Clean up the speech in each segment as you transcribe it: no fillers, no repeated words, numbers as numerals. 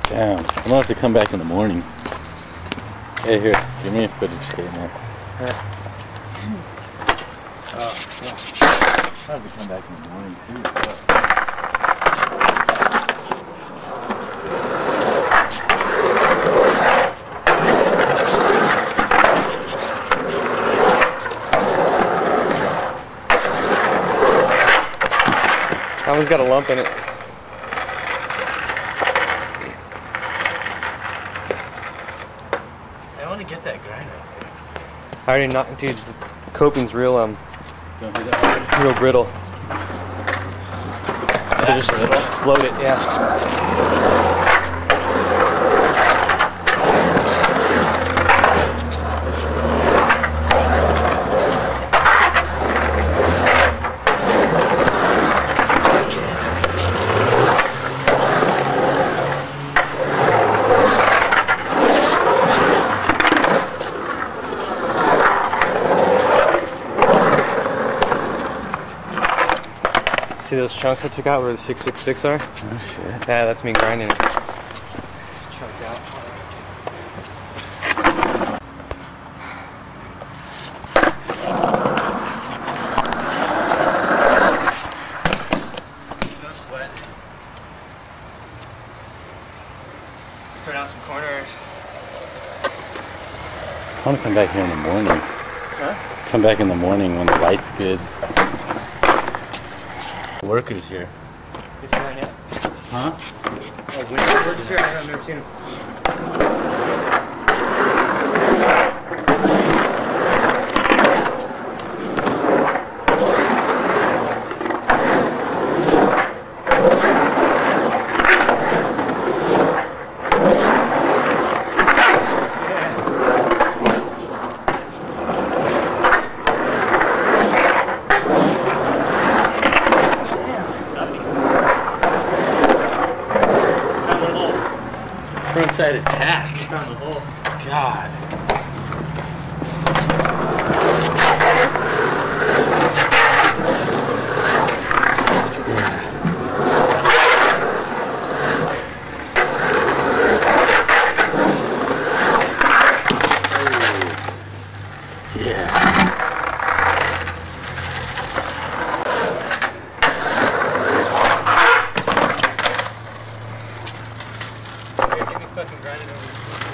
Damn, I'm gonna have to come back in the morning. Hey, here, give me a footage skate, man. Alright. Oh, yeah. I'll have to come back in the morning, too. That one's got a lump in it. I want to get that grinder. I already knocked, dude. The coping's real, Don't do that. real brittle. So just brittle? float it, yeah. See those chunks I took out where the 666 are? Oh shit. Yeah, that's me grinding it. Chunk out. No sweat. Turn out some corners. I want to come back here in the morning. Huh? Come back in the morning when the light's good. Workers here. This one yet? Huh? Oh, winter workers here? I've never seen them. Frontside attack. Found the hole. God. Fucking grinding over this.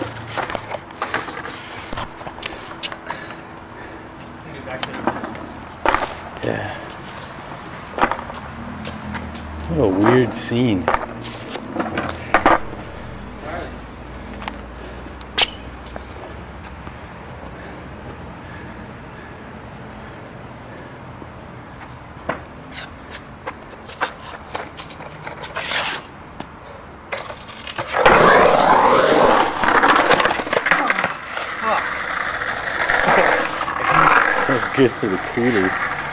Yeah. What a weird scene. That's good for the cooler.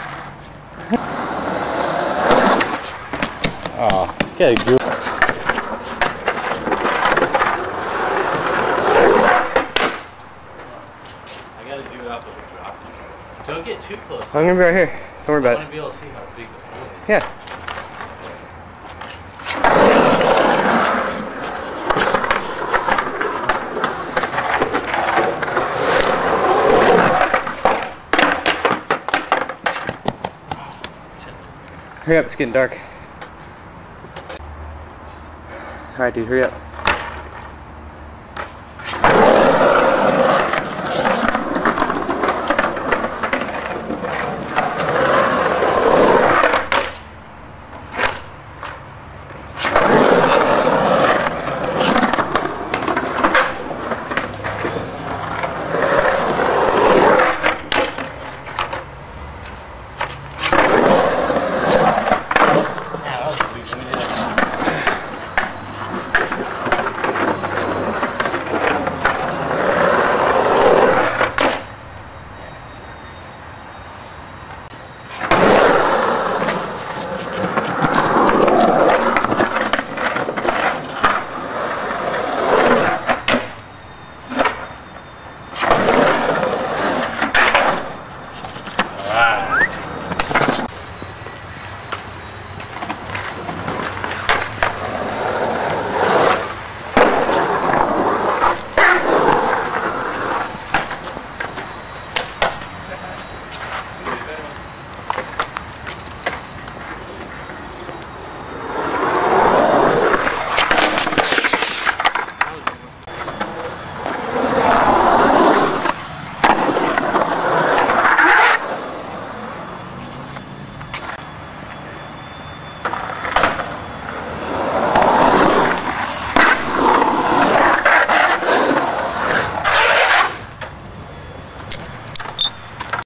Oh, gotta do it. I gotta do it off of a drop. Don't get too close. I'm gonna be right here. Don't worry I about want it. to be able to see how big the pool is. Yeah. Hurry up, it's getting dark. Alright dude, hurry up.